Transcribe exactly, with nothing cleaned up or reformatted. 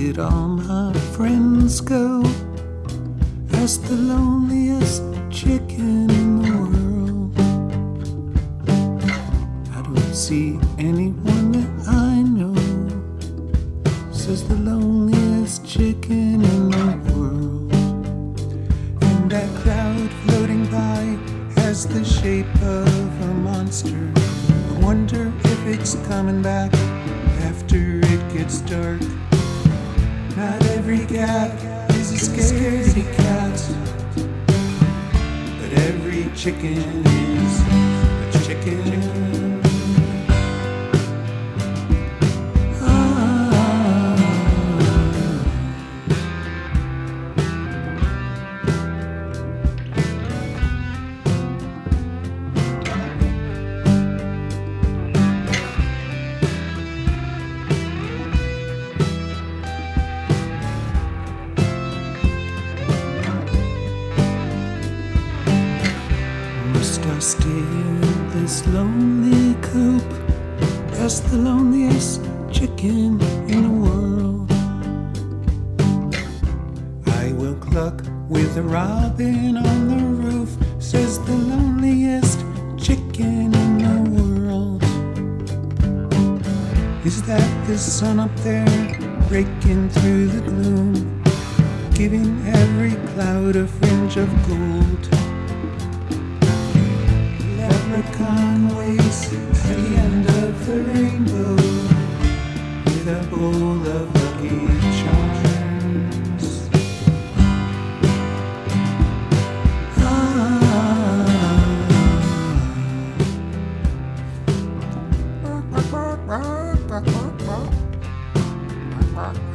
did all my friends go? Asked the loneliest chicken in the world. I don't see anyone that I know, says the loneliest chicken in the world. And that cloud floating by has the shape of a monster. I wonder if it's coming back after it gets dark. Not every cat is a scaredy cat, but every chicken is a chicken. Must I stay in this lonely coop? That's the loneliest chicken in the world. I will cluck with a robin on the roof, says the loneliest chicken in the world. Is that the sun up there breaking through the gloom, giving every cloud a fringe of gold? Leprechaun waits at the end of the rainbow with a bowl of lucky charms. Ah.